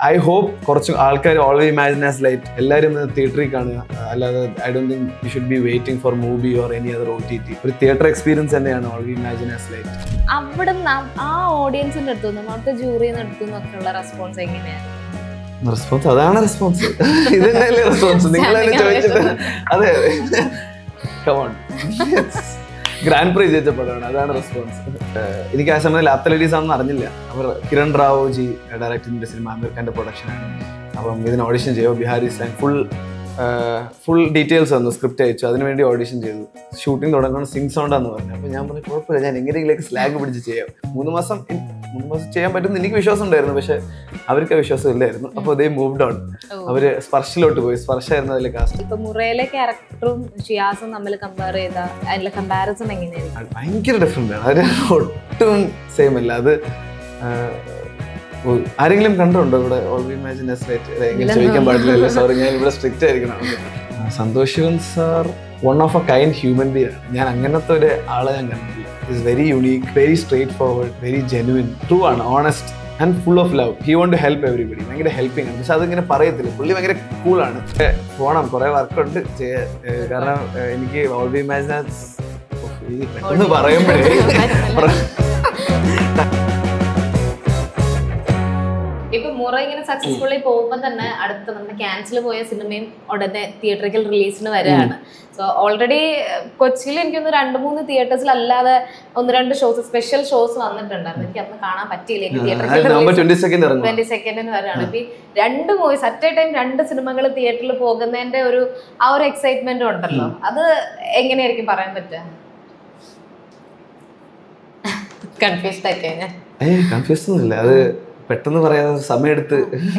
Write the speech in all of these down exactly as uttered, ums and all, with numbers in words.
I hope കുറച്ച് ആൾക്കാർ always imagine as light എല്ലാവരും തിയേറ്ററിൽ കാണുക. അല്ലാതെ I don't think you should be waiting for movie or any other O T T. ഒരു തിയേറ്റർ എക്സ്പീരിയൻസ് തന്നെയാണ് ഓൾവേസ് ഇമാജിൻ ആസ് ലൈറ്റ്. അവിടെ ആ ഓഡിയൻസിന്റെ അടുത്തു നിന്നും അവിടുത്തെ ജൂറിയുടെ അടുത്തു നിന്നൊക്കെയുള്ള റെസ്പോൺസ് എങ്ങനെയാണ്? റെസ്പോൺസ് അതാണ് റെസ്പോൺസ്. ഇത് തന്നെയല്ലേ റെസ്പോൺസ്? നിങ്ങളെ ചോദിച്ചിട്ട് അതെ കമോൺ ഗ്രാൻഡ് പ്രൈസ് ജയിച്ച പടമാണ്, അതാണ് റെസ്പോൺസ്. എനിക്ക് ആ സമയത്ത് ലാപ്ത ലേഡീസ് ആണെന്ന് അറിഞ്ഞില്ല. അവർ കിരൺ റാവു ജി ഡയറക്ട് ചെയ്ത സിനിമ അമീർ ഖാന്റെ പ്രൊഡക്ഷനാണ്. അപ്പം ഇതിന് ഓഡിഷൻ ചെയ്തു. Bihari slang full full details വന്നു, സ്ക്രിപ്റ്റ് അയച്ചു, അതിനുവേണ്ടി ഓഡിഷൻ ചെയ്തു. ഷൂട്ടിംഗ് തുടങ്ങണം സിംഗ് സൗണ്ടാന്ന് പറഞ്ഞു. അപ്പോൾ ഞാൻ പറഞ്ഞു കുഴപ്പമില്ല, ഞാൻ എങ്ങനെയെങ്കിലും സ്ലാഗ് പിടിച്ച് ചെയ്യാം. മൂന്ന് മാസം മൂന്ന് മാസം ചെയ്യാൻ പറ്റുമെന്ന് എനിക്ക് വിശ്വാസം ഉണ്ടായിരുന്നു, പക്ഷെ അവർക്ക് വിശ്വാസം ഇല്ലായിരുന്നു. അപ്പോൾ അതേ മൂവ്ഡ് ഓൺ. അവര് സ്പർശിലോട്ട് പോയി. സ്പർശായിരുന്നു അതിലെ കാസ്റ്റ്. ഇപ്പൊ മുറയിലെ ക്യാരക്ടറും ഷിയാസും തമ്മിൽ കമ്പയർ ചെയ്താൽ അതിലെ കമ്പാരിസൺ എങ്ങനെയായിരിക്കും? ഭയങ്കര ഡിഫറെന്റ് ആണ്. അത് ഒട്ടും സെയിം അല്ല. അത് ആരെങ്കിലും കണ്ടുണ്ടോ ഇവിടെ? ഓൾവേസ് ഇമാജിൻ ആസ് ലൈറ്റ് എങ്ങനെ ചോദിക്കാൻ പാടില്ലല്ലോ, സോറി ഞാൻ ഇവിടെ സ്ട്രിക്റ്റ് ആയിരിക്കണം. Santosh Sivan sir one of a kind human being ആണ്. ഞാൻ അങ്ങനത്തെ ഒരു ആളെ ഞാൻ കണ്ടിട്ടില്ല. It's very unique, very straightforward, very genuine, true ആണ്, honest and full of love. He want to help everybody. ഭയങ്കര ഹെൽപ്പിംഗ് ആണ്, പക്ഷെ അതിങ്ങനെ പറയത്തില്ല. പുള്ളി ഭയങ്കര കൂളാണ്. പോണം, കുറെ വർക്കുണ്ട് ചെയ്യാൻ. കാരണം എനിക്ക് ഓൾവേസ് ഇമാജിൻ ആസ് ഒന്ന് പറയുമ്പോഴേ ഇപ്പൊ മുറ ഇങ്ങനെ സക്സസ്ഫുള്ളി പോകുമ്പോൾ തന്നെ അടുത്ത നമ്മുടെ ക്യാൻസൽ പോയ സിനിമയും ഉടനെ തിയേറ്ററിക്കൽ റിലീസിന് വരികയാണ്. സോ ഓൾറെഡി കൊച്ചിയിൽ എനിക്കൊന്ന് രണ്ട് മൂന്ന് തിയേറ്റേഴ്സിൽ അല്ലാതെ ഒന്ന് രണ്ട് ഷോസ് സ്പെഷ്യൽ ഷോസ് വന്നിട്ടുണ്ടായിരുന്നു. എനിക്ക് അന്ന് കാണാൻ പറ്റിയില്ല. എനിക്ക് തിയേറ്ററിൽ ട്വന്റി സെക്കൻഡിന് വരാണ്. ഇപ്പൊ ഈ രണ്ട് മൂവീസ് അറ്റ് എ ടൈം രണ്ട് സിനിമകൾ തിയേറ്ററിൽ പോകുന്നതിന്റെ ഒരു ആ ഒരു എക്സൈറ്റ്മെന്റും ഉണ്ടല്ലോ, അത് എങ്ങനെയായിരിക്കും പറയാൻ പറ്റുക? കൺഫ്യൂസ്ഡ് ആയി കഴിഞ്ഞാൽ കൺഫ്യൂസ് ഒന്നുമില്ല. അത് പെട്ടെന്ന് പറയാതെ സമയമെടുത്ത്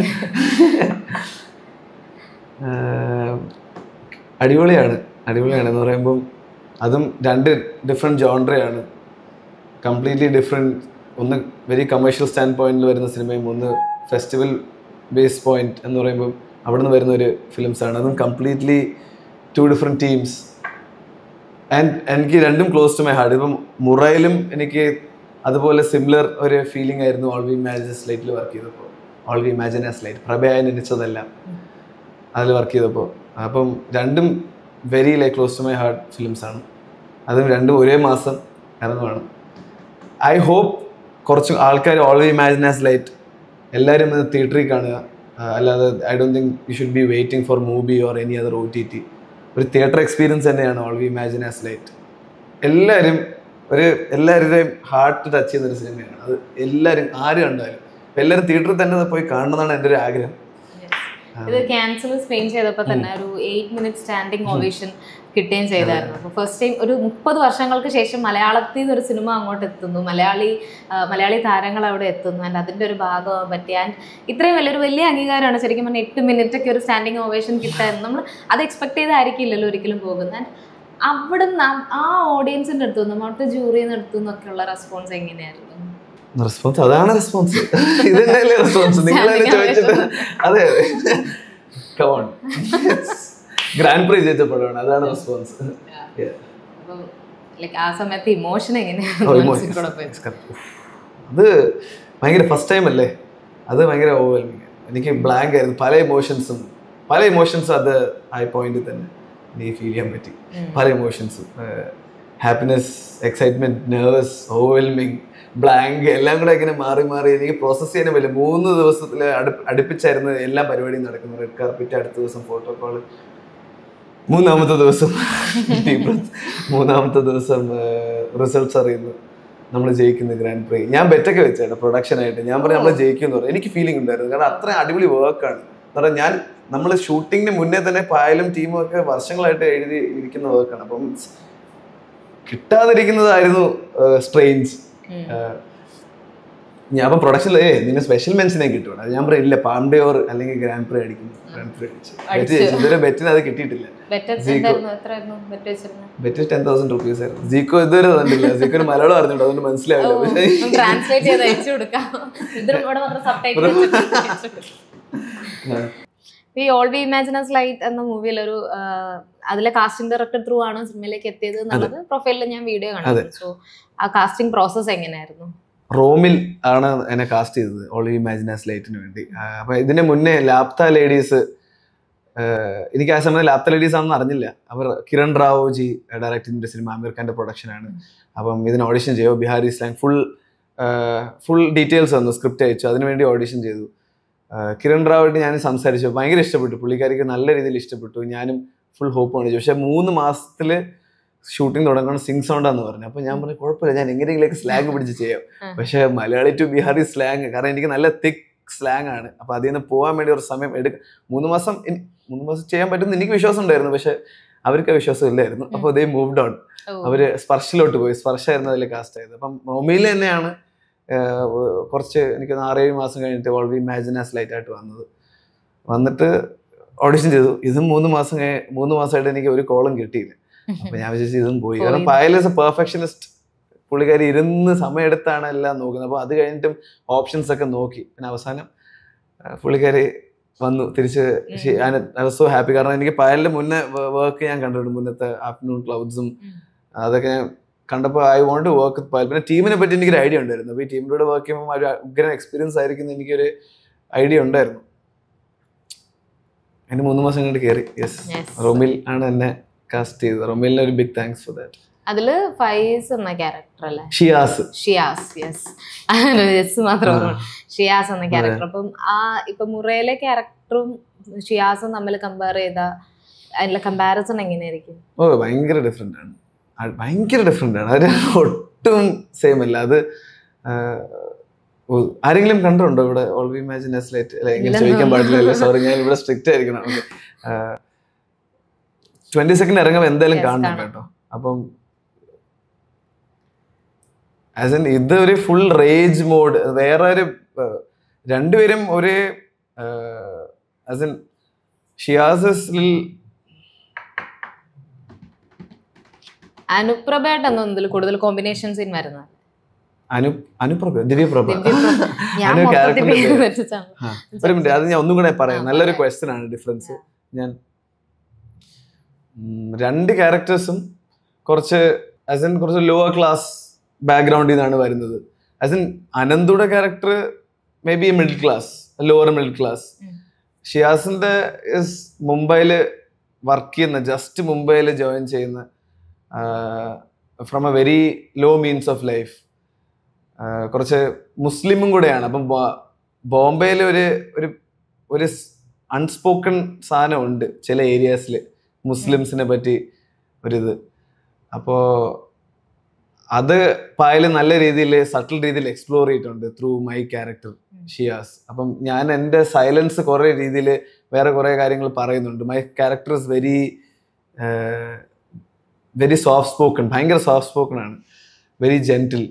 അടിപൊളിയാണ്. അടിപൊളിയാണെന്ന് പറയുമ്പം അതും രണ്ട് ഡിഫറെൻറ്റ് ജോൺറയാണ്, കംപ്ലീറ്റ്ലി ഡിഫറെൻറ്റ്. ഒന്ന് വെരി കമേഴ്ഷ്യൽ സ്റ്റാൻഡ് പോയിന്റിൽ വരുന്ന സിനിമയും ഒന്ന് ഫെസ്റ്റിവൽ ബേസ് പോയിന്റ് എന്ന് പറയുമ്പം അവിടെ നിന്ന് വരുന്ന ഒരു ഫിലിംസാണ്. അതും completely two different teams. And എനിക്ക് രണ്ടും ക്ലോസ് ടു മൈ ഹാർട്ട്. ഇപ്പം മുറയിലും എനിക്ക് അതുപോലെ സിമിലർ ഒരു ഫീലിംഗ് ആയിരുന്നു ഓൾവേസ് ഇമാജിൻ ആസ് ലൈറ്റിൽ വർക്ക് ചെയ്തപ്പോൾ. ഓൾവേസ് ഇമാജിൻ ആസ് ലൈറ്റ് പ്രഭയായി നടിച്ചതല്ല അതിൽ വർക്ക് ചെയ്തപ്പോൾ. അപ്പം രണ്ടും very like close to my heart ഫിലിംസാണ്. അതും രണ്ടും ഒരേ മാസം ഇറങ്ങുവാണ്. ഐ ഹോപ്പ് കുറച്ച് ആൾക്കാർ ഓൾവേസ് ഇമാജിൻ ആസ് ലൈറ്റ് എല്ലാവരും തിയേറ്ററിൽ കാണുക. അല്ലാതെ I don't think you should be waiting for movie or any other O T T. ഒരു തിയേറ്റർ എക്സ്പീരിയൻസ് തന്നെയാണ് ഓൾവേസ് ഇമാജിൻ ആസ് ലൈറ്റ്. എല്ലാവരും ഒരു എല്ലാവരുടെയും ഹാർട്ട് ടച്ച് ചെയ്യുന്നൊരു സിനിമയാണ് അത്. എല്ലാവരും ആര് കണ്ടാലും എല്ലാവരും തിയേറ്ററിൽ തന്നെ പോയി കാണണമെന്നാണ് എൻ്റെ ഒരു ആഗ്രഹം. ഇത് ക്യാൻസൽ സ്ക്രീൻ ചെയ്തപ്പോൾ തന്നെ ഒരു എയ്റ്റ് മിനിറ്റ് സ്റ്റാൻഡിങ് ഓവേഷൻ കിട്ടുകയും ചെയ്തായിരുന്നു. അപ്പോൾ ഫസ്റ്റ് ടൈം ഒരു മുപ്പത് വർഷങ്ങൾക്ക് ശേഷം മലയാളത്തിൽ നിന്ന് ഒരു സിനിമ അങ്ങോട്ട് എത്തുന്നു, മലയാളി മലയാളി താരങ്ങൾ അവിടെ എത്തുന്നു. ആൻഡ് അതിൻ്റെ ഒരു ഭാഗമാകാൻ പറ്റി. ആൻഡ് ഇത്രയും വലിയൊരു വലിയ അംഗീകാരമാണ് ശരിക്കും പറഞ്ഞാൽ. എട്ട് മിനിറ്റ് ഒക്കെ ഒരു സ്റ്റാൻഡിങ് ഓവേഷൻ കിട്ടാൻ നമ്മൾ അത് എക്സ്പെക്ട് ചെയ്തായിരിക്കില്ലല്ലോ ഒരിക്കലും പോകുന്നത്. ആൻഡ് അവിടെ ആ ഓഡിയൻസിന്റെ അടുത്തു നിന്നും അവിടുത്തെ ജൂറിയുടെ അടുത്തു നിന്നൊക്കെയുള്ള റെസ്പോൺസ് എങ്ങനെയായിരുന്നു? റെസ്പോൺസ് അതാണ് റെസ്പോൺസ്. ഇത് തന്നെയല്ലേ റെസ്പോൺസ്? നിങ്ങളെ ചോദിച്ചിട്ട് അതെ കമോൺ ഗ്രാൻഡ് പ്രൈസ് ജയിച്ച പടമാണ്, അതാണ് റെസ്പോൺസ്. ആ സമയത്ത് ഇമോഷൻ എങ്ങനെയാണ്? അത് ഭയങ്കര ഫസ്റ്റ് ടൈം അല്ലേ, അത് ഭയങ്കര ഓവർവെൽമിങ്. എനിക്ക് ബ്ലാങ്ക് ആയിരുന്നു. പല ഇമോഷൻസും പല ഇമോഷൻസും അത് ആ പോയിന്റിൽ തന്നെ എനിക്ക് ഫീൽ ചെയ്യാൻ പറ്റി. പല ഇമോഷൻസും, happiness, excitement, nervous, overwhelming, blank, എല്ലാം കൂടെ ഇങ്ങനെ മാറി മാറി എനിക്ക് പ്രോസസ്സ് ചെയ്യാനും പറ്റില്ല. മൂന്ന് ദിവസത്തിൽ അടു അടുപ്പിച്ചായിരുന്നു എല്ലാ പരിപാടിയും നടക്കുന്നത്. റെഡ് കാർപ്പറ്റ്, അടുത്ത ദിവസം ഫോട്ടോ കോള്, മൂന്നാമത്തെ ദിവസം മൂന്നാമത്തെ ദിവസം റിസൾട്ട്സ് അറിയുന്നു, നമ്മൾ ജയിക്കുന്നു ഗ്രാൻഡ് പ്രീ. ഞാൻ ബെറ്റൊക്കെ വെച്ചാണ് പ്രൊഡക്ഷനായിട്ട്. ഞാൻ പറഞ്ഞു നമ്മൾ ജയിക്കുമെന്ന് പറഞ്ഞു. എനിക്ക് ഫീലിംഗ് ഉണ്ടായിരുന്നു, കാരണം അത്രയും അടിപൊളി വർക്കാണ്. എന്ന് പറഞ്ഞാൽ ഞാൻ നമ്മൾ ഷൂട്ടിങ്ങിന് മുന്നേ തന്നെ പായലും ടീമും ഒക്കെ വർഷങ്ങളായിട്ട് എഴുതി ഇരിക്കുന്ന വർക്കാണ്. അപ്പം കിട്ടാതിരിക്കുന്നതായിരുന്നു സ്ട്രെയിൻസ്. ഞാൻ അപ്പം പ്രൊഡക്ഷനിൽ ഏ നിങ്ങൾ സ്പെഷ്യൽ മെൻഷനെ കിട്ടും. അത് ഞാൻ പറയില്ല, പാംഡേ ഓർ അല്ലെങ്കിൽ ഗ്രാൻഡ് പ്രീ അടിക്കുന്നു. ഗ്രാൻഡ് പ്രീ അടിച്ചു ഇതുവരെ ബെറ്റിന് അത് കിട്ടിയിട്ടില്ല. ബെറ്റ് ടെൻ തൗസൻഡ് റുപ്പീസ് ആയിരുന്നു. സീക്കോ ഇതുവരെ തന്നില്ല. സീക്കോ മലയാളം അറിഞ്ഞിട്ടോ, അതുകൊണ്ട് മനസ്സിലാവില്ല. ഈ ഓൾവേസ് ഇമാജിൻ ആസ് ലൈറ്റ് എന്ന മൂവിയിൽ ഒരു അതിലെ കാസ്റ്റിംഗ് ഡയറക്ടർ ത്രൂ ആണ് സിനിമയിലേക്ക് എത്തിയത് എന്നുള്ളത് പ്രൊഫൈലിൽ ഞാൻ വീഡിയോ കണ്ടു. സോ ആ കാസ്റ്റിംഗ് പ്രോസസ് എങ്ങനെയായിരുന്നു? റോമിൽ ആണ് എന്നെ കാസ്റ്റ് ചെയ്തത് ഓൾ വി ഇമാജിൻ ആസ് ലൈറ്റിന് വേണ്ടി. അപ്പം ഇതിന് മുന്നേ ലാപ്ത ലേഡീസ്, എനിക്ക് ആ സമയത്ത് ലാപ്ത ലേഡീസ് ആണെന്ന് അറിഞ്ഞില്ല. അവർ കിരൺ റാവു ജി ഡയറക്ട് ചെയ്തിന്റെ സിനിമ, ആമിർ ഖാന്റെ പ്രൊഡക്ഷനാണ്. അപ്പം ഇതിന് ഓഡിഷൻ ചെയ്തു. Bihari slang full full details വന്നു, സ്ക്രിപ്റ്റ് അയച്ചു, അതിനുവേണ്ടി ഓഡിഷൻ ചെയ്തു. കിരൺ റാവുമായിട്ട് ഞാൻ സംസാരിച്ചു, ഭയങ്കര ഇഷ്ടപ്പെട്ടു, പുള്ളിക്കാരിക്ക് നല്ല രീതിയിൽ ഇഷ്ടപ്പെട്ടു. ഞാനും ഫുൾ ഹോപ്പ് കാണിച്ചു. പക്ഷെ മൂന്ന് മാസത്തിൽ ഷൂട്ടിംഗ് തുടങ്ങണം സിംഗ് സൗണ്ടാന്ന് പറഞ്ഞു. അപ്പോൾ ഞാൻ പറഞ്ഞു കുഴപ്പമില്ല, ഞാൻ എങ്ങനെയെങ്കിലും സ്ലാങ് പിടിച്ച് ചെയ്യാം. പക്ഷേ മലയാളി ടു ബിഹാറി സ്ലാങ്, കാരണം എനിക്ക് നല്ല തിക്ക് സ്ലാങ് ആണ്. അപ്പോൾ അതിൽ നിന്ന് പോകാൻ വേണ്ടി ഒരു സമയം എടുക്കും. മൂന്ന് മാസം മൂന്ന് മാസം ചെയ്യാൻ പറ്റുമെന്ന് എനിക്ക് വിശ്വാസം ഉണ്ടായിരുന്നു, പക്ഷെ അവർക്ക് വിശ്വാസം ഇല്ലായിരുന്നു. അപ്പോൾ അതേ മൂവ്ഡ് ഓൺ. അവര് സ്പർശിലോട്ട് പോയി. സ്പർശായിരുന്നു അതിൽ കാസ്റ്റ് ആയത്. അപ്പം റോമിയിൽ തന്നെയാണ് കുറച്ച് എനിക്ക് ആറേഴ് മാസം കഴിഞ്ഞിട്ട് all we imagine as light ആയിട്ട് വന്നത്. വന്നിട്ട് ഓഡിഷൻ ചെയ്തു. ഇതും മൂന്ന് മാസം മൂന്ന് മാസമായിട്ട് എനിക്ക് ഒരു കോളും കിട്ടിയില്ല. അപ്പൊ ഞാൻ വിചാരിച്ചു ഇതും പോയി. കാരണം പായൽ ഇസ് എ പെർഫെക്ഷനിസ്റ്റ്. പുള്ളിക്കാരി ഇരുന്ന് സമയമെടുത്താണ് എല്ലാം നോക്കുന്നത്. അപ്പോൾ അത് കഴിഞ്ഞിട്ടും ഓപ്ഷൻസ് ഒക്കെ നോക്കി. പിന്നെ അവസാനം പുള്ളിക്കാരി വന്നു തിരിച്ച്. I was so happy. കാരണം എനിക്ക് പായലിന്റെ മുന്നേ വർക്ക് ഞാൻ കണ്ടിട്ടുണ്ട്, മുന്നത്തെ ആഫ്റ്റർനൂൺ ക്ലൗഡ്സും അതൊക്കെ കണ്ടപ്പോൾ I want to work with Payal. പിന്നെ ടീമിനെ പറ്റി എനിക്കൊരു ഐഡിയ ഉണ്ടായിരുന്നു. അപ്പോൾ ഈ ടീമിലൂടെ വർക്ക് ചെയ്യുമ്പോൾ ഒരു ഉഗ്രൻ എക്സ്പീരിയൻസ് ആയിരിക്കും എനിക്കൊരു ഐഡിയ ഉണ്ടായിരുന്നു. അതിന് മൂന്ന് മാസം കഴിഞ്ഞിട്ട് കയറി. യെസ്, റോമിൽ ആണ് എന്നെ കാസ്റ്റ് ചെയ്തത്. റോമിലിന് ഒരു ബിഗ് താങ്ക്സ് ഫോർ ദാറ്റ്. അതില് ഫൈസ് എന്ന ക്യാരക്ടർ അല്ലേ? ഷിയാസ്. ഷിയാസ്, യെസ്, യെസ് മാത്രം. ഷിയാസ് എന്ന ക്യാരക്ടർ. അപ്പം ആ ഇപ്പൊ മുറയിലെ ക്യാരക്ടറും ഷിയാസും തമ്മിൽ കമ്പയർ ചെയ്ത അതിലെ കമ്പാരിസൺ എങ്ങനെയായിരിക്കും? ഓ ഭയങ്കര ഡിഫറെന്റ് ആണ്, ഭയങ്കര ഡിഫറെന്റ് ആണ്. അത് ഒട്ടും സെയിം അല്ല. അത് ആരെങ്കിലും കണ്ടിട്ടുണ്ടോ ഇവിടെ all we imagine as light? അല്ല, എങ്ങനെ ചോദിക്കാൻ പാടില്ലല്ലോ, സോറി, ഞാൻ ഇവിടെ സ്ട്രിക്റ്റ് ആയിരിക്കണം. ട്വന്റി സെക്കൻഡ് ഇറങ്ങുമ്പോൾ എന്തായാലും കാണണം കേട്ടോ. അപ്പം ആസ് ഇൻ ഇത് ഒരു ഫുൾ റേജ് മോഡ്. വേറെ ഒരു രണ്ടുപേരും ഒരേ ആസ് ഇൻ ഷിയാസിൽ അനുപ്രഭയായിട്ടാണ് ഇതിൽ കൂടുതൽ കോമ്പിനേഷൻ സീൻ വരുന്നത്. അനു അനുപ്രഭ ദിവ്യപ്രഭ ഒരു മിനിറ്റ്, അത് ഞാൻ ഒന്നും കൂടെ പറയാം. നല്ലൊരു ക്വസ്റ്റ്യൻ ആണ് ഡിഫറൻസ്. ഞാൻ രണ്ട് ക്യാരക്ടേഴ്സും കുറച്ച് ആസ് ഇൻ കുറച്ച് ലോവർ ക്ലാസ് ബാക്ക്ഗ്രൗണ്ടിൽ നിന്നാണ് വരുന്നത്. ആസ് ഇൻ അനന്തുടെ character may be middle class, lower middle class. ഷിയാസിന്റെ ഇസ് മുംബൈയിൽ വർക്ക് ചെയ്യുന്ന, ജസ്റ്റ് മുംബൈയിൽ ജോയിൻ ചെയ്യുന്ന, from a very low means of life, കുറച്ച് മുസ്ലിമും കൂടെയാണ്. അപ്പം ബോംബെയിൽ ഒരു ഒരു അൺസ്പോക്കൺ സാധനം ഉണ്ട് ചില ഏരിയാസിൽ മുസ്ലിംസിനെ പറ്റി ഒരിത്. അപ്പോൾ അത് പായൽ നല്ല രീതിയിൽ സട്ടിൽ രീതിയിൽ എക്സ്പ്ലോർ ചെയ്തിട്ടുണ്ട് ത്രൂ മൈ ക്യാരക്ടർ ഷിയാസ്. അപ്പം ഞാൻ എൻ്റെ സൈലൻസ് കുറേ രീതിയിൽ വേറെ കുറേ കാര്യങ്ങൾ പറയുന്നുണ്ട്. My character is very very soft spoken, ഭയങ്കര സോഫ്റ്റ് സ്പോക്കൺ ആണ്, വെരി ജെന്റിൽ.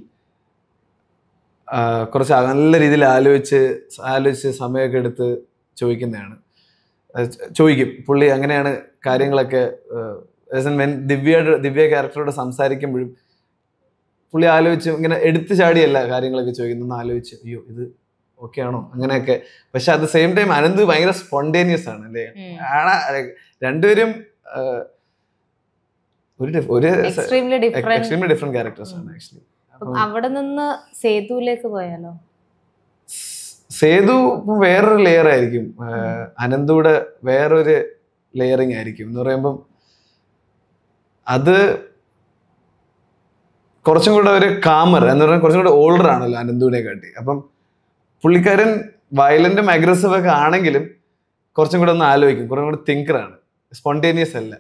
കുറച്ച് നല്ല രീതിയിൽ ആലോചിച്ച് ആലോചിച്ച് സമയമൊക്കെ എടുത്ത് ചോദിക്കുന്നതാണ്, ചോദിക്കും പുള്ളി. അങ്ങനെയാണ് കാര്യങ്ങളൊക്കെ. ദിവ്യ ദിവ്യ ക്യാരക്ടറോട് സംസാരിക്കുമ്പോഴും പുള്ളി ആലോചിച്ച് ഇങ്ങനെ എടുത്തു ചാടിയല്ല കാര്യങ്ങളൊക്കെ ചോദിക്കുന്നത്, ഒന്ന് ആലോചിച്ച് അയ്യോ ഇത് ഓക്കെ ആണോ അങ്ങനെയൊക്കെ. പക്ഷെ at the same time Ananth ഭയങ്കര സ്പോണ്ടേനിയസ് ആണ് അല്ലേ. രണ്ടുപേരും ഒരു എക്സ്ട്രീംലി ഡിഫറെന്റ് ക്യാരക്ടേഴ്സ് ആണ് ആക്ച്വലി. അവിടെ നിന്ന് സേതുവിലേക്ക് പോയാലോ? സേതു വേറൊരു ലെയർ ആയിരിക്കും, അനന്തൂടെ വേറൊരു ലെയറിങ് ആയിരിക്കും. എന്ന് പറയുമ്പം അത് കുറച്ചും കൂടെ ഒരു കാമർ എന്ന് പറഞ്ഞാൽ കുറച്ചും കൂടെ ഓൾഡർ ആണല്ലോ അനന്തൂടെ കാട്ടി. അപ്പം പുള്ളിക്കാരൻ വയലന്റും അഗ്രസീവ് ഒക്കെ ആണെങ്കിലും കുറച്ചും കൂടെ ഒന്ന് ആലോചിക്കും, കുറച്ചും കൂടെ തിങ്കറാണ്, സ്പോണ്ടേനിയസ് അല്ല.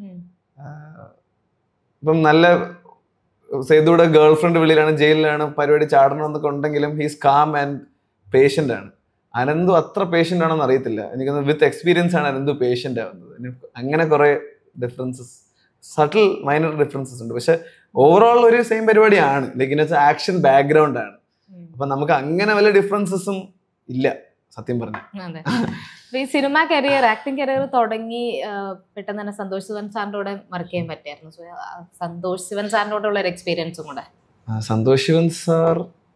ഇപ്പം നല്ല സേതുവിടെ ഗേൾ ഫ്രണ്ട് വെളിയിലാണ്, ജയിലിലാണ്, പരിപാടി ചാടണം എന്നൊക്കെ ഉണ്ടെങ്കിലും ഹീസ് കാം ആൻഡ് പേഷ്യൻ്റ് ആണ്. അനന്തു അത്ര പേഷ്യൻ്റ് ആണെന്ന് അറിയത്തില്ല, എനിക്കൊന്ന് വിത്ത് എക്സ്പീരിയൻസ് ആണ് അനന്തു പേഷ്യൻ്റ് ആവുന്നത്. അങ്ങനെ കുറെ ഡിഫറൻസസ്, സട്ടിൽ മൈനർ ഡിഫറൻസസ് ഉണ്ട്. പക്ഷെ ഓവറോൾ ഒരു സെയിം പരിപാടിയാണ്, ലൈക്ക് ഇൻ ആക്ഷൻ ബാക്ക്ഗ്രൗണ്ട് ആണ്. അപ്പൊ നമുക്ക് അങ്ങനെ വല്ല ഡിഫറൻസസും ഇല്ല സത്യം പറഞ്ഞാൽ. ഈ സിനിമ കരിയർ, ആക്ടിങ് കരിയർ തുടങ്ങി പെട്ടെന്ന് തന്നെ സന്തോഷ് ശിവൻ സാറിന്റെ കൂടെ വർക്ക് ചെയ്യാൻ പറ്റിയായിരുന്നു. സന്തോഷ് ശിവൻ സാറിന്റെ കൂടെ ഉള്ള ഒരു എക്സ്പീരിയൻസും കൂടെ. Santosh Sivan sir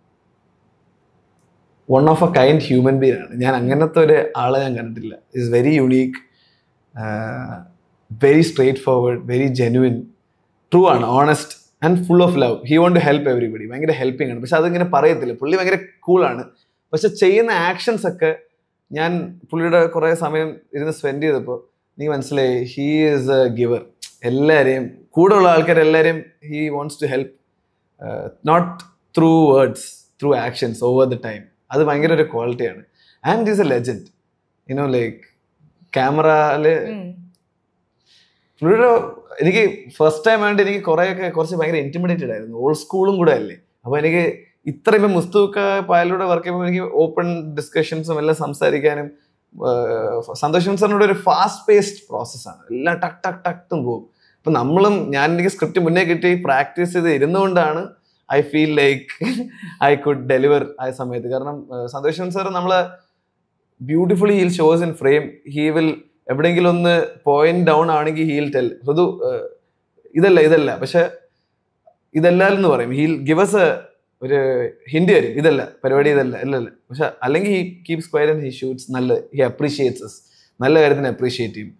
one of a kind human being ആണ്. ഞാൻ അങ്ങനത്തെ ഒരു ആളെ ഞാൻ കണ്ടിട്ടില്ല. It's very unique, very straightforward, very genuine, true ആണ്, honest. And full of love. He want to help everybody. ഭയങ്കര ഹെൽപ്പിംഗ് ആണ്. പക്ഷെ അതിങ്ങനെ പറയത്തില്ല. പുള്ളി ഭയങ്കര കൂളാണ്. പക്ഷെ ചെയ്യുന്ന ആക്ഷൻസ് ഒക്കെ ഞാൻ പുള്ളിയുടെ കുറേ സമയം ഇരുന്ന് സ്പെൻഡ് ചെയ്തപ്പോൾ നീ മനസ്സിലായി, ഹീ ഈസ് എ ഗിവർ. എല്ലാവരെയും കൂടെയുള്ള ആൾക്കാരെല്ലാവരെയും he wants to help, not through words, through actions over the time. അത് ഭയങ്കര ഒരു ക്വാളിറ്റിയാണ്. And is a legend. You know like ക്യാമറയില് പുള്ളിയുടെ എനിക്ക് ഫസ്റ്റ് ടൈം ആയിട്ട് എനിക്ക് കുറേയൊക്കെ കുറച്ച് ഭയങ്കര ഇന്റിമിഡേറ്റഡ് ആയിരുന്നു. ഓൾഡ് സ്കൂളും കൂടെ അല്ലേ. അപ്പോൾ എനിക്ക് ഇത്ര ഇപ്പം മുസ്തൂക്ക പായലൂടെ വർക്ക് ചെയ്യുമ്പോൾ എനിക്ക് ഓപ്പൺ ഡിസ്കഷൻസും എല്ലാം സംസാരിക്കാനും, സന്തോഷം സാറിനോട് ഒരു ഫാസ്റ്റ് പേസ്ഡ് പ്രോസസ്സാണ്. എല്ലാം ടക്ക് ടക്ക് ടക്കും പോകും. അപ്പം നമ്മളും ഞാൻ എനിക്ക് സ്ക്രിപ്റ്റ് മുന്നേ കിട്ടി പ്രാക്ടീസ് ചെയ്ത് ഇരുന്നുകൊണ്ടാണ് I feel like I could deliver ആ സമയത്ത്. കാരണം സന്തോഷം സാർ നമ്മളെ beautifully he'll shows in frame. He will എവിടെയെങ്കിലും ഒന്ന് പോയിന്റ് ഡൗൺ ആണെങ്കിൽ ഹീൽ ടെൽ ഋതു ഇതല്ല ഇതല്ല പക്ഷെ ഇതല്ല എന്ന് പറയും. ഹീൽ ഗിവ് us ഒരു ഹിന്റ് തരും, ഇതല്ല പരിപാടി, ഇതല്ല ഇല്ലല്ല. പക്ഷെ അല്ലെങ്കിൽ he keeps quiet and he shoots. നല്ല ഹി അപ്രീഷിയേറ്റ്സ് us. നല്ല കാര്യത്തിന് അപ്രീഷിയേറ്റ് ചെയ്യും.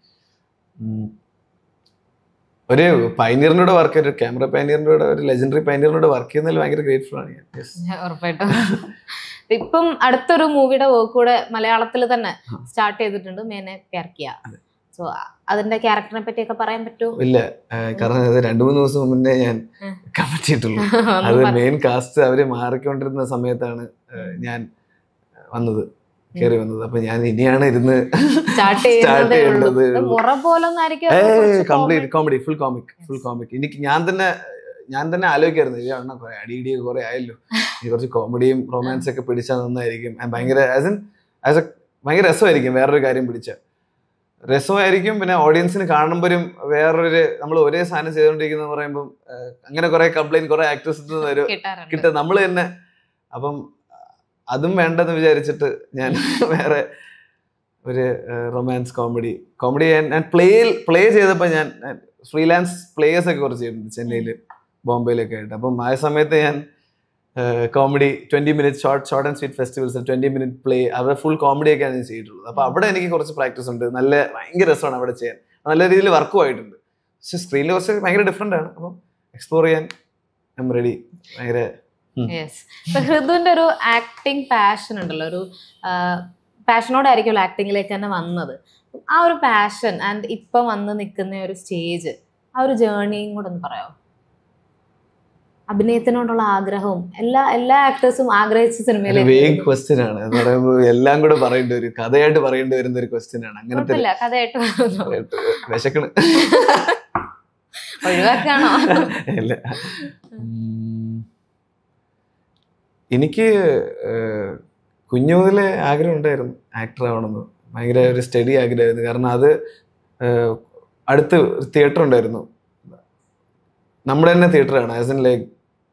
ഒരു പൈനിയറിനോട് വർക്ക് ചെയ്ത ക്യാമറ പൈനിയറിനോട് ഒരു ലെജൻഡറി പൈനിയറിനോട് വർക്ക് ചെയ്യുന്നതിൽ ഭയങ്കര ഗ്രേറ്റ്ഫുൾ ആണ് ഞാൻ. ഉറപ്പായിട്ടും. ഇപ്പം അടുത്തൊരു മൂവിയുടെ വർക്ക് കൂടെ മലയാളത്തിൽ തന്നെ സ്റ്റാർട്ട് ചെയ്തിട്ടുണ്ട്, മേനെ പ്യാർ കിയ. സോ അതിന്റെ ക്യാരക്ടറിനെ പറ്റിയൊക്കെ പറയാൻ പറ്റുമോ? ഇല്ല, കാരണം അത് രണ്ടു മൂന്ന് ദിവസം മുന്നേ ഞാൻ കമന്റ് ചെയ്തിട്ടുള്ളൂ. അത് മെയിൻ കാസ്റ്റ് അവര് മാറിക്കൊണ്ടിരുന്ന സമയത്താണ് ഞാൻ വന്നത്, കയറി വന്നത്. അപ്പൊ ഞാൻ ഇനിയാണ് ഇരുന്ന് സ്റ്റാർട്ട് ചെയ്യേണ്ടത്. Complete comedy, full comic, full comic. എനിക്ക് ഞാൻ തന്നെ ഞാൻ തന്നെ ആലോചിക്കായിരുന്നു, ഇതാണ് കുറെ അടിയിടിയൊക്കെ കുറെ ആയല്ലോ, ഈ കുറച്ച് കോമഡിയും റൊമാൻസ് ഒക്കെ പിടിച്ചാൽ നന്നായിരിക്കും. ഭയങ്കര ആസ് എൻ ആസ് എ ഭയങ്കര രസമായിരിക്കും. വേറൊരു കാര്യം പിടിച്ച രസമായിരിക്കും. പിന്നെ ഓഡിയൻസിന് കാണുമ്പോഴും വേറൊരു നമ്മൾ ഒരേ സാധനം ചെയ്തുകൊണ്ടിരിക്കുന്ന പറയുമ്പോൾ അങ്ങനെ കുറെ കംപ്ലൈന്റ് കുറെ ആക്ടേഴ്സ് കിട്ടുക നമ്മൾ തന്നെ. അപ്പം അതും വേണ്ടെന്ന് വിചാരിച്ചിട്ട് ഞാൻ വേറെ ഒരു റൊമാൻസ് കോമഡി കോമഡി ഞാൻ പ്ലേ പ്ലേ ചെയ്തപ്പോൾ ഞാൻ ഫ്രീലാൻസ് പ്ലേയേഴ്സ് ഒക്കെ കുറച്ച് ചെയ്തിട്ടുണ്ട് ചെന്നൈയിൽ ബോംബെയിലൊക്കെ ആയിട്ട്. അപ്പം ആ സമയത്ത് ഞാൻ comedy twenty minute short short and sweet festivals twenty minute play അവിടെ ഫുൾ കോമഡി ഒക്കെയാണ് ഞാൻ ചെയ്തിട്ടുള്ളത്. അപ്പോൾ അവിടെ എനിക്ക് കുറച്ച് പ്രാക്ടീസ് ഉണ്ട്. നല്ല ഭയങ്കര രസമാണ് അവിടെ ചെയ്യാൻ. നല്ല രീതിയിൽ വർക്കും ആയിട്ടുണ്ട്. പക്ഷെ സ്ക്രീനിൽ കുറച്ച് ഭയങ്കര ഡിഫറെൻ്റ് ആണ്. അപ്പം എക്സ്പ്ലോർ ചെയ്യാൻ ഐ എം റെഡി. ഭയങ്കര ഹൃദുവിന്റെ ഒരു ആക്ടിങ് പാഷൻ ഉണ്ടല്ലോ, ഒരു പാഷനോടായിരിക്കുമല്ലോ ആക്ടിങ്ങിലേക്ക് തന്നെ വന്നത്. ആ ഒരു പാഷൻ ആൻഡ് ഇപ്പം വന്ന് നിൽക്കുന്ന ഒരു സ്റ്റേജ്, ആ ഒരു ജേർണിയും കൂടെ ഒന്ന് പറയാമോ? അഭിനയത്തിനോടുള്ള ആഗ്രഹവും എല്ലാ എല്ലാ ആക്ടേഴ്സും ആഗ്രഹിച്ച സിനിമയിലേക്ക് ക്വസ്റ്റ്യൻ ആണ് എന്ന് പറയുമ്പോൾ എല്ലാം കൂടെ പറയേണ്ടി വരും, കഥയായിട്ട് പറയേണ്ടി വരുന്ന ഒരു ക്വസ്റ്റ്യൻ ആണ്. അങ്ങനത്തെ കഥയായിട്ട് വിശക്കണ് ഒഴിവാക്കാണോ? ഇല്ല, എനിക്ക് കുഞ്ഞു മുതലേ ആഗ്രഹം ഉണ്ടായിരുന്നു ആക്ടർ ആവണമെന്ന്. ഭയങ്കര ഒരു സ്റ്റഡി ആഗ്രഹമായിരുന്നു. കാരണം അത് അടുത്ത് തിയേറ്റർ ഉണ്ടായിരുന്നു, നമ്മുടെ തന്നെ തിയേറ്ററാണ്. As in like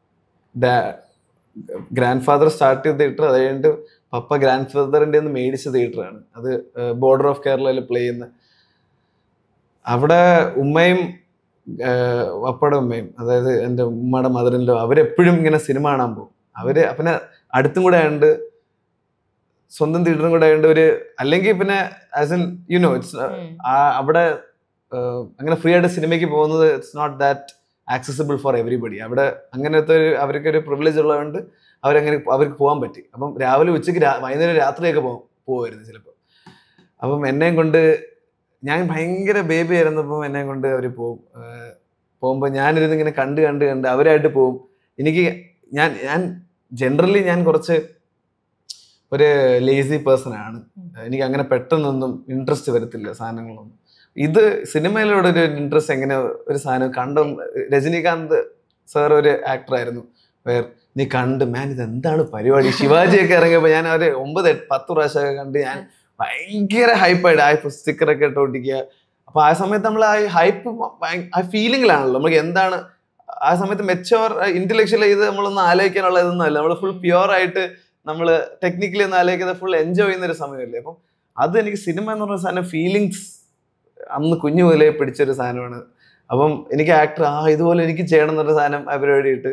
grandfather start ചെയ്ത തിയേറ്റർ, അത് കഴിഞ്ഞിട്ട് പപ്പ ഗ്രാൻഡ് ഫാദറിൻ്റെ ഒന്ന് മേടിച്ച തിയേറ്ററാണ്. അത് ബോർഡർ ഓഫ് കേരളയിൽ പ്ലേ ചെയ്യുന്ന. അവിടെ ഉമ്മയും പപ്പയുടെ ഉമ്മയും, അതായത് എൻ്റെ ഉമ്മയുടെ മദറിൻ്റെ, അവരെപ്പോഴും ഇങ്ങനെ സിനിമ കാണാൻ പോകും. അവര് പിന്നെ അടുത്തും കൂടെ ആയതുകൊണ്ട്, സ്വന്തം തിയേറ്ററും കൂടെ ആയതുകൊണ്ട് ഒരു, അല്ലെങ്കിൽ പിന്നെ as in you know it's അവിടെ അങ്ങനെ ഫ്രീ ആയിട്ട് സിനിമയ്ക്ക് പോകുന്നത് it's not that accessible for everybody. അവിടെ അങ്ങനത്തെ ഒരു അവർക്കൊരു പ്രിവിലേജ് ഉള്ളതുകൊണ്ട് അവരങ്ങനെ അവർക്ക് പോകാൻ പറ്റി. അപ്പം രാവിലെ ഉച്ചയ്ക്ക് വൈകുന്നേരം രാത്രിയൊക്കെ പോകും പോകുമായിരുന്നു ചിലപ്പോൾ. അപ്പം എന്നെയും കൊണ്ട്, ഞാൻ ഭയങ്കര ബേബി ആയിരുന്നപ്പോൾ എന്നെയും കൊണ്ട് അവർ പോകും. പോകുമ്പോൾ ഞാനിരുന്ന് ഇങ്ങനെ കണ്ട് കണ്ട് കണ്ട് അവരായിട്ട് പോകും. എനിക്ക് ഞാൻ ഞാൻ ജനറലി ഞാൻ കുറച്ച് ഒരു ലേസി പേഴ്സൺ ആണ്. എനിക്ക് അങ്ങനെ പെട്ടെന്നൊന്നും ഇൻട്രസ്റ്റ് വരത്തില്ല സാധനങ്ങളൊന്നും. ഇത് സിനിമയിലൂടെ ഒരു ഇൻട്രസ്റ്റ് എങ്ങനെ ഒരു സാധനം കണ്ട. രജനീകാന്ത് സാർ ഒരു ആക്ടറായിരുന്നു, വേർ നീ കണ്ട് മാൻ ഇത് എന്താണ് പരിപാടി, ശിവാജിയൊക്കെ ഇറങ്ങിയപ്പോൾ ഞാൻ അവർ ഒമ്പത് പത്ത് പ്രാവശ്യമൊക്കെ കണ്ട് ഞാൻ ഭയങ്കര ഹൈപ്പായിട്ട് ആ സ്റ്റിക്കറൊക്കെ ഇട്ട് ഒട്ടിക്കുക. അപ്പോൾ ആ സമയത്ത് നമ്മൾ ആ ഹൈപ്പ് ആ ഫീലിങ്ങിലാണല്ലോ നമുക്ക്. എന്താണ് ആ സമയത്ത് മെച്ചോർ ഇന്റലക്ച്വൽ ചെയ്ത് നമ്മളൊന്നും ആലോചിക്കാനുള്ള ഇതൊന്നും അല്ല, നമ്മൾ ഫുൾ പ്യുവർ ആയിട്ട് നമ്മൾ ടെക്നിക്കലി ഒന്ന് ആലോചിക്കുന്നത് ഫുൾ എൻജോയ് ചെയ്യുന്നൊരു സമയമല്ലേ. അപ്പം അത് എനിക്ക് സിനിമ എന്ന് പറഞ്ഞ സാധനം ഫീലിങ്സ് അന്ന് കുഞ്ഞു മുതലേ പിടിച്ചൊരു സാധനമാണ്. അപ്പം എനിക്ക് ആക്ടർ ആ ഇതുപോലെ എനിക്ക് ചെയ്യണം എന്നൊരു സാധനം പരിപാടിയിട്ട്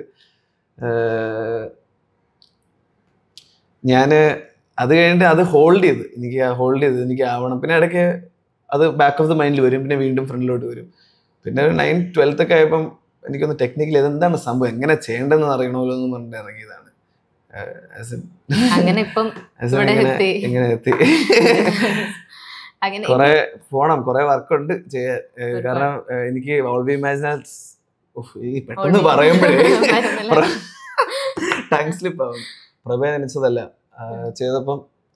ഞാൻ അത് കഴിഞ്ഞിട്ട് അത് ഹോൾഡ് ചെയ്ത് എനിക്ക് ഹോൾഡ് ചെയ്ത് എനിക്ക് ആവണം. പിന്നെ ഇടയ്ക്ക് അത് ബാക്ക് ഓഫ് ദ മൈൻഡിൽ വരും, പിന്നെ വീണ്ടും ഫ്രണ്ടിലോട്ട് വരും. പിന്നെ ഒരു നയൻ ട്വൽത്ത് ഒക്കെ ആയപ്പം എനിക്കൊന്ന് ടെക്നിക്കലി ഇതെന്താണ് സംഭവം, എങ്ങനെ ചെയ്യേണ്ടതെന്ന് അറിയണമല്ലോ എന്ന് പറഞ്ഞിട്ട് ഇറങ്ങിയതാണ്. അങ്ങനെ ഇപ്പം ഇങ്ങനെ എത്തി. കുറെ പോണം, കുറെ വർക്കുണ്ട് ചെയ്യാൻ. കാരണം എനിക്ക് ഓൾ വി ഇമാജിൻ പെട്ടെന്ന് പറയുമ്പോഴേ ടങ് സ്ലിപ്പ് ആവും. പ്രഭ നനച്ചതല്ല ചെയ്തപ്പം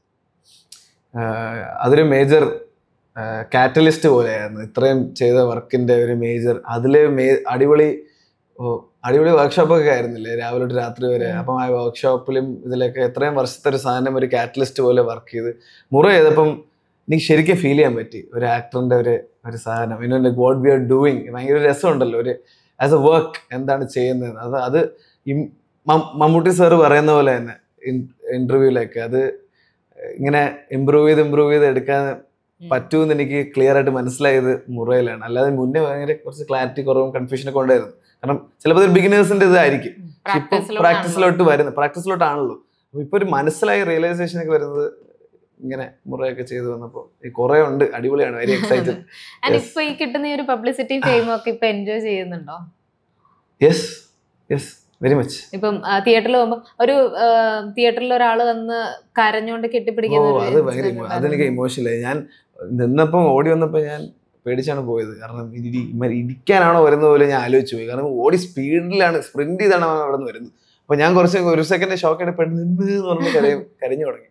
അതൊരു മേജർ കാറ്റലിസ്റ്റ് പോലെയായിരുന്നു. ഇത്രയും ചെയ്ത വർക്കിന്റെ ഒരു മേജർ അതില് മേ അടിപൊളി അടിപൊളി വർക്ക്ഷോപ്പൊക്കെ ആയിരുന്നില്ലേ രാവിലെ തൊട്ട് രാത്രി വരെ. അപ്പം ആ വർക്ക്ഷോപ്പിലും ഇതിലൊക്കെ എത്രയും വർഷത്തെ ഒരു സാധനം ഒരു കാറ്റലിസ്റ്റ് പോലെ വർക്ക് ചെയ്ത് മുറ ചെയ്തപ്പം എനിക്ക് ശരിക്കും ഫീൽ ചെയ്യാൻ പറ്റി ഒരു ആക്ടറിന്റെ ഒരു ഒരു സാധനം. പിന്നെ വാട്ട് വി ആർ ഡൂയിങ് ഭയങ്കര രസമുണ്ടല്ലോ ഒരു ആസ് എ വർക്ക് എന്താണ് ചെയ്യുന്നത്. അത് അത് മമ്മൂട്ടി സാറ് പറയുന്ന പോലെ തന്നെ ഇന്റർവ്യൂലൊക്കെ അത് ഇങ്ങനെ ഇമ്പ്രൂവ് ചെയ്ത് ഇമ്പ്രൂവ് ചെയ്ത് എടുക്കാൻ പറ്റുമെന്ന് എനിക്ക് ക്ലിയർ ആയിട്ട് മനസ്സിലായത് മുറയിലാണ്. അല്ലാതെ മുന്നേ ഭയങ്കര കുറച്ച് ക്ലാരിറ്റി കുറവും കൺഫ്യൂഷനൊക്കെ ഉണ്ടായിരുന്നു. കാരണം ചിലപ്പോൾ ഒരു ബിഗിനേഴ്സിന്റെ ഇതായിരിക്കും. ഇപ്പൊ പ്രാക്ടീസിലോട്ട് വരുന്നത് പ്രാക്ടീസിലോട്ടാണല്ലോ. അപ്പൊ ഇപ്പൊ ഒരു മനസ്സിലായ റിയലൈസേഷൻ ഒക്കെ വരുന്നത് ഇങ്ങനെ മുറയൊക്കെ ചെയ്തു വന്നപ്പോ കുറെ ഉണ്ട്. അടിപൊളിയാണ്. Very excited. ഇപ്പൊ ഈ കിട്ടുന്ന ഒരു പബ്ലിസിറ്റി ഫെയിം ഒക്കെ ഇപ്പൊ എൻജോയ് ചെയ്യുന്നുണ്ടോ? Yes yes very much. ഇപ്പം തിയേറ്ററിൽ പോകുമ്പോ ഒരു തിയേറ്ററിൽ ഒരാൾ വന്ന് കരഞ്ഞോണ്ട് കെട്ടിപ്പിടിക്കുന്നത് അത് ഭയങ്കര അതെനിക്ക് ഇമോഷണലായി. ഞാൻ നിന്നപ്പം ഓടി വന്നപ്പോ ഞാൻ പേടിച്ചാണ് പോയത്. കാരണം ഇരിക്കാനാണോ വരുന്ന പോലെ ഞാൻ ആലോചിച്ചു പോയി. കാരണം ഓടി സ്പീഡിലാണ് സ്പ്രിന്റ് ചെയ്താണ് അവിടെ നിന്ന് വരുന്നത്. അപ്പൊ ഞാൻ കുറച്ച് ഒരു സെക്കൻഡ് ഷോക്കായിട്ട് പെട്ടെന്ന് നിന്ന് പറഞ്ഞ് കരയും കരഞ്ഞു തുടങ്ങി.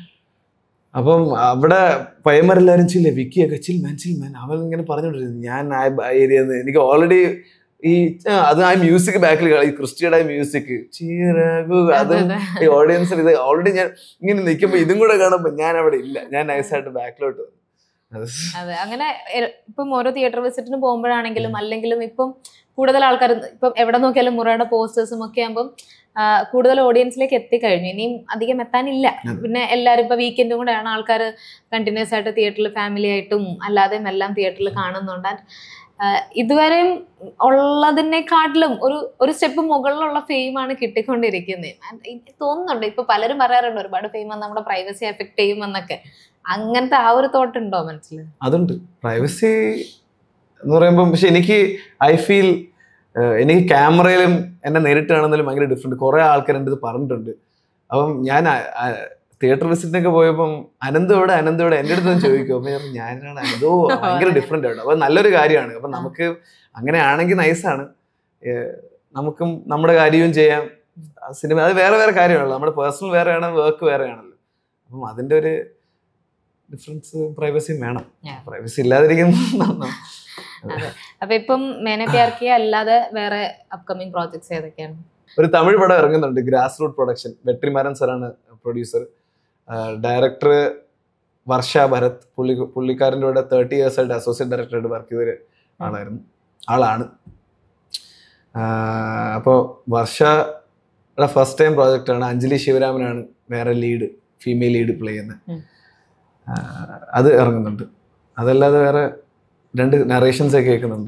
അപ്പം അവിടെ പയ്യന്മാരെല്ലാരും ചില്ല വിക്കിയൊക്കെ ചിൽ മാൻ ചിൽ മാൻ അവൻ ഇങ്ങനെ പറഞ്ഞോണ്ടിരുന്നു. ഞാൻ ആ ഏരിയന്ന് എനിക്ക് ഓൾറെഡി ഈ അത് ആ മ്യൂസിക് ബാക്കിൽ ഈ ക്രിസ്റ്റിയുടെ മ്യൂസിക് ചീരകു അതും ഈ ഓഡിയൻസിൽ ഇത് ഓൾറെഡി ഞാൻ ഇങ്ങനെ നിൽക്കുമ്പോ ഇതും കൂടെ കാണുമ്പോ ഞാൻ അവിടെ ഇല്ല. ഞാൻ നൈസായിട്ട് ബാക്കിലോട്ട് വന്നു. അതെ അങ്ങനെ ഇപ്പം ഓരോ തിയേറ്റർ വിസിറ്റിന് പോകുമ്പോഴാണെങ്കിലും അല്ലെങ്കിലും ഇപ്പം കൂടുതൽ ആൾക്കാർ ഇപ്പം എവിടെ നോക്കിയാലും മുറയുടെ പോസ്റ്റേഴ്സും ഒക്കെ ആകുമ്പം കൂടുതൽ ഓഡിയൻസിലേക്ക് എത്തിക്കഴിഞ്ഞു. ഇനിയും അധികം എത്താനില്ല. പിന്നെ എല്ലാവരും ഇപ്പൊ വീക്കെൻഡും കൂടെയാണ് ആൾക്കാർ കണ്ടിന്യൂസ് ആയിട്ട് തിയേറ്ററിൽ ഫാമിലി ആയിട്ടും അല്ലാതെയും എല്ലാം തിയേറ്ററിൽ കാണുന്നുണ്ട്. ഇതുവരെയും ഉള്ളതിനെക്കാട്ടിലും ഒരു ഒരു സ്റ്റെപ്പ് മുകളിലുള്ള ഫെയിമാണ് കിട്ടിക്കൊണ്ടിരിക്കുന്നത്. എനിക്ക് തോന്നുന്നുണ്ട് ഇപ്പൊ പലരും പറയാറുണ്ട് ഒരുപാട് ഫെയിം നമ്മുടെ പ്രൈവസി എഫക്ട് ചെയ്യുമെന്നൊക്കെ. അങ്ങനത്തെ ആ ഒരു തോട്ട് ഉണ്ടോ മനസ്സിൽ? അതുണ്ട്. പ്രൈവസി എന്ന് പറയുമ്പോൾ പക്ഷെ എനിക്ക് ഐ ഫീൽ എനിക്ക് ക്യാമറയിലും എന്നെ നേരിട്ട് കാണുന്നതിലും ഭയങ്കര ഡിഫറെന്റ്. കുറെ ആൾക്കാർ എൻ്റെ ഇത് പറഞ്ഞിട്ടുണ്ട്. അപ്പം ഞാൻ തിയേറ്റർ വിസിറ്റിനൊക്കെ പോയപ്പം അനന്തോടെ അനന്തോടെ എൻ്റെ അടുത്ത് ചോദിക്കും. അപ്പൊ ഞാനാണ് അനന്തോ ഭയങ്കര ഡിഫറെന്റ് ആണ്. അപ്പൊ നല്ലൊരു കാര്യമാണ്. അപ്പൊ നമുക്ക് അങ്ങനെ ആണെങ്കിൽ നൈസാണ്. നമുക്കും നമ്മുടെ കാര്യവും ചെയ്യാം. സിനിമ അത് വേറെ വേറെ കാര്യമാണല്ലോ. നമ്മുടെ പേഴ്സണൽ വേറെയാണ്, വർക്ക് വേറെയാണല്ലോ. അപ്പം അതിൻ്റെ ഒരു ഡിഫറൻസ് പ്രൈവസിയും വേണം. പ്രൈവസി ഇല്ലാതിരിക്കുന്ന അപ്പൊ ഇപ്പം മേനെ പ്യാർ കിയ അല്ലാതെ വേറെ അപ്കമിങ് പ്രോജക്ട്സ് ഏതൊക്കെയാണ്? ഒരു തമിഴ് പടം ഇറങ്ങുന്നുണ്ട്, ഗ്രാസ് റൂട്ട് പ്രൊഡക്ഷൻ. വെട്രിമാരൻ സാറാണ് പ്രൊഡ്യൂസർ. ഡയറക്ടർ വർഷ ഭരത്. പുള്ളി പുള്ളിക്കാരൻ്റെ കൂടെ തേർട്ടി ഇയേഴ്സ് ആയിട്ട് അസോസിയേറ്റ് ഡയറക്ടറായിട്ട് വർക്ക് ചെയ്തൊരു ആളായിരുന്നു ആളാണ് അപ്പോൾ വർഷയുടെ ഫസ്റ്റ് ടൈം പ്രോജക്റ്റാണ്. അഞ്ജലി ശിവരാമനാണ് വേറെ ലീഡ്, ഫീമെയിൽ ലീഡ് പ്ലേ ചെയ്യുന്നത്. അത് ഇറങ്ങുന്നുണ്ട്. അതല്ലാതെ വേറെ രണ്ട് നറേഷൻസ് ഒക്കെ കേൾക്കുന്നുണ്ട്.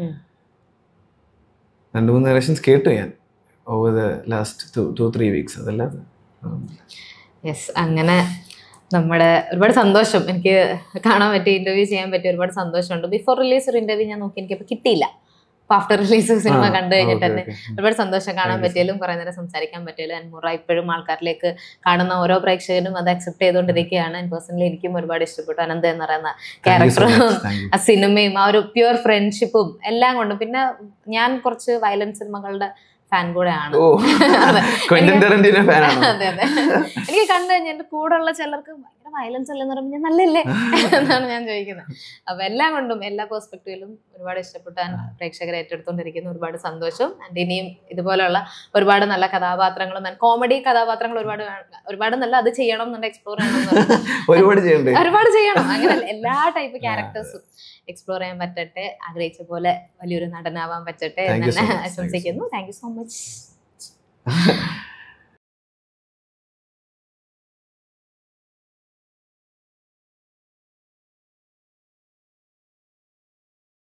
രണ്ട് മൂന്ന് നറേഷൻസ് കേട്ടു ഞാൻ over the last two three weeks. അതല്ലാതെ യെസ്. അങ്ങനെ നമ്മുടെ ഒരുപാട് സന്തോഷം എനിക്ക് കാണാൻ പറ്റി, ഇന്റർവ്യൂ ചെയ്യാൻ പറ്റി. ഒരുപാട് സന്തോഷമുണ്ട്. ബിഫോർ റിലീസ് ഒരു ഇന്റർവ്യൂ ഞാൻ നോക്കി, എനിക്കിപ്പോൾ കിട്ടിയില്ല. അപ്പോൾ ആഫ്റ്റർ റിലീസ് സിനിമ കണ്ടു കഴിഞ്ഞിട്ട് തന്നെ ഒരുപാട് സന്തോഷം. കാണാൻ പറ്റിയാലും കുറേ നേരം സംസാരിക്കാൻ പറ്റിയാലും അൻമുറ ഇപ്പോഴും ആൾക്കാരിലേക്ക് കാണുന്ന ഓരോ പ്രേക്ഷകരും അത് അക്സെപ്റ്റ് ചെയ്തുകൊണ്ടിരിക്കുകയാണ്. പേഴ്സണലി എനിക്കും ഒരുപാട് ഇഷ്ടപ്പെട്ടു അനന്ത് എന്ന് പറയുന്ന ക്യാരക്ടറും ആ സിനിമയും ആ ഒരു പ്യുവർ ഫ്രണ്ട്ഷിപ്പും എല്ലാം കൊണ്ടും. പിന്നെ ഞാൻ കുറച്ച് വയലൻസ് സിനിമകളുടെ ഫാൻ കൂടെ ആണ്. അതെ അതെ. എനിക്ക് കണ്ടു കഴിഞ്ഞാൽ എന്റെ കൂടെ ഉള്ള ചിലർക്ക് ഭയങ്കര വയലൻസ് അല്ലെന്ന് പറയുമ്പോൾ ഞാൻ നല്ലല്ലേ എന്നാണ് ഞാൻ ചോദിക്കുന്നത്. അപ്പൊ എല്ലാം കൊണ്ടും എല്ലാ പെർസ്പെക്റ്റീവിലും ഒരുപാട് ഇഷ്ടപ്പെട്ടാൻ പ്രേക്ഷകരെ ഏറ്റെടുത്തോണ്ടിരിക്കുന്നു. ഒരുപാട് സന്തോഷം. ആൻഡ് ഇനിയും ഇതുപോലെയുള്ള ഒരുപാട് നല്ല കഥാപാത്രങ്ങളും കോമഡി കഥാപാത്രങ്ങൾ ഒരുപാട് ഒരുപാട് നല്ല അത് ചെയ്യണം എന്നുണ്ട്, എക്സ്പ്ലോർ ചെയ്യണം, ഒരുപാട് ചെയ്യണം. അങ്ങനെ എല്ലാ ടൈപ്പ് ക്യാരക്ടേഴ്സും എക്സ്പ്ലോർ ചെയ്യാൻ പറ്റട്ടെ. ആഗ്രഹിച്ച പോലെ വലിയൊരു നടനാവാൻ പറ്റട്ടെ എന്ന് തന്നെ ആശംസിക്കുന്നു. Thank you so much.